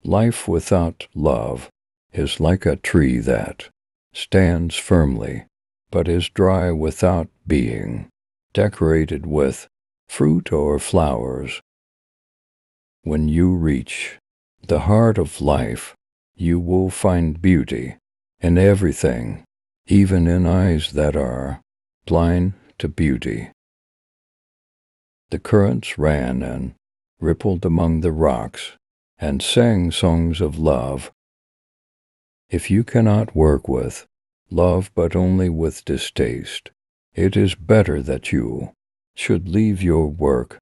Life without love is like a tree that stands firmly, but is dry without being decorated with fruit or flowers. When you reach the heart of life, you will find beauty in everything, even in eyes that are blind to beauty. The currents ran and rippled among the rocks and sang songs of love. If you cannot work with love but only with distaste, it is better that you should leave your work